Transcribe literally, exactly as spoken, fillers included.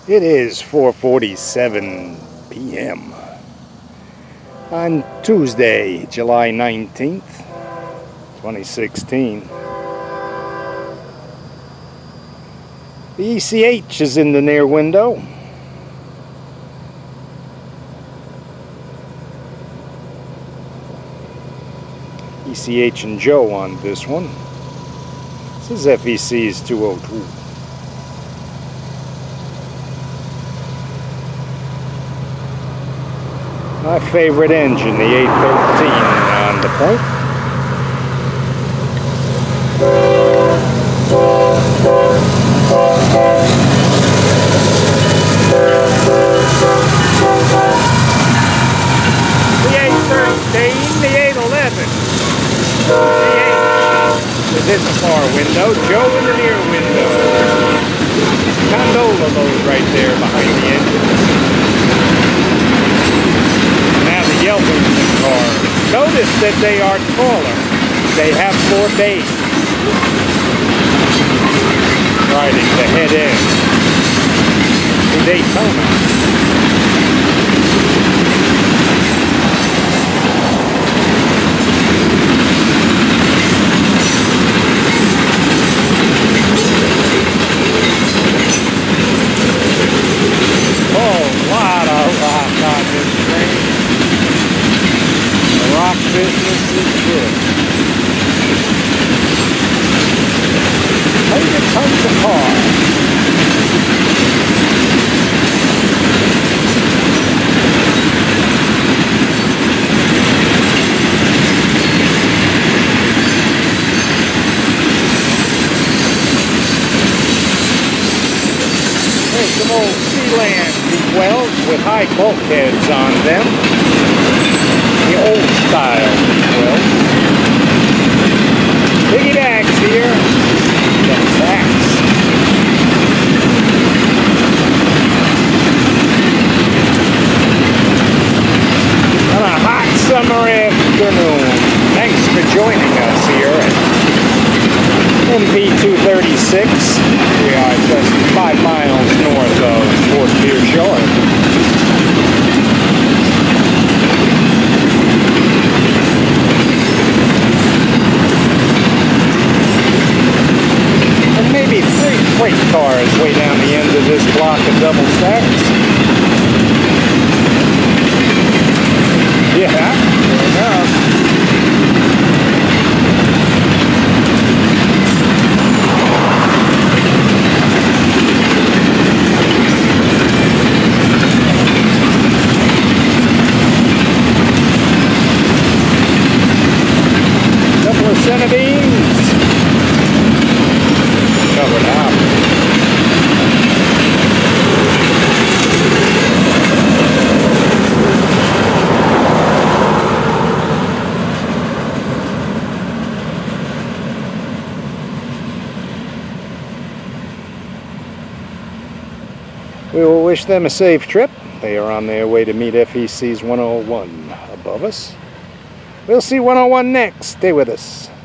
It is four forty-seven p m on Tuesday, July nineteenth, twenty sixteen. The E C H is in the near window. E C H and Joe on this one. This is F E C's two oh two. My favorite engine, the eight thirteen on the point. The eight thirteen, the eight eleven. The eight is in the far window, Joe in the near window. Gondola load right there behind the engine. Yelvington car. Notice that they are taller. They have more bays. Riding the head end to Daytona. Oh, lot of rock on this train. Rock business is good. Hundred tons of car. There's some old Sealand V twelves with high bulkheads on them. The old style V twelve. Biggie Dax here. The facts. On a hot summer afternoon. Thanks for joining us here at M P two thirty-six. We are just five miles north of Fort Pierce Shore. Maybe three freight cars way down the end of this block of double stacks. Yeah, fair enough. Couple of centibeams. Covered out. We will wish them a safe trip. They are on their way to meet F E C's one oh one above us. We'll see one oh one next. Stay with us.